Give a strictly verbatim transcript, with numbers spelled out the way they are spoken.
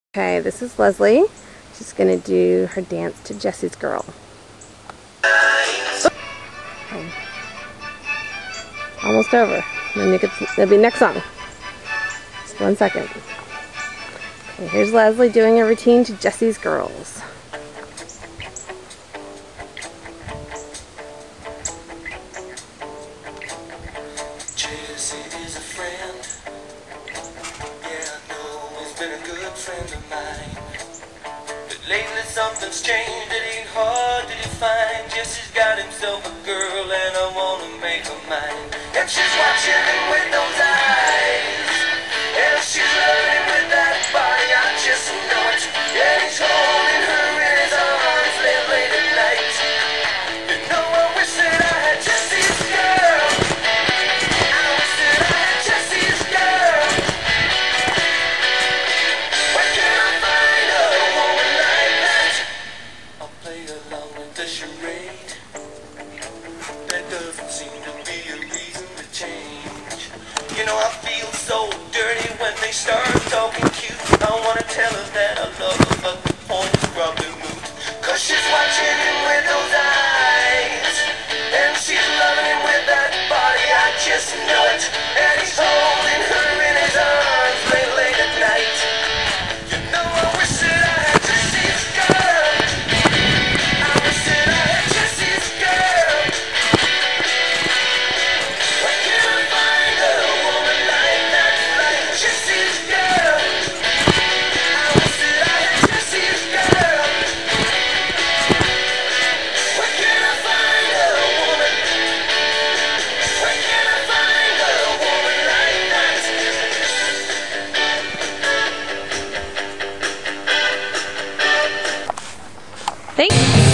Okay, this is Leslie. She's going to do her dance to Jesse's Girl. Okay. Almost over. Then you get, that'll be next song. Just one second. Okay, here's Leslie doing a routine to Jesse's Girls. Jesse is a friend. Yeah, I know he's been a good friend of mine. But lately something's changed, it ain't hard to define. Jesse's got himself a girl and I wanna make her mine. And she's watching him with those eyes, and she's loving with that body, I just know it. And he's holding her in his arms late, late at night. You know I wish that I had Jesse's girl. I wish that I had Jesse's girl. Where can I find a woman like that? I'll play along with the charade. There doesn't seem to be a reason to change. You know I feel so dirty when they start talking cute. I wanna tell her that I love her, but the point is probably moot. Cause she's watching him with those eyes, and she's loving him with that body, I just know it. And he's holding her in his arms late, late at night. You know I wish that I had Jesse's girl. I wish that I had Jesse's girl. Where can I find a woman like that, like Jesse's girl? I wish that I had Jesse's girl. Where can I find a woman? Where can I find a woman like that? Thanks.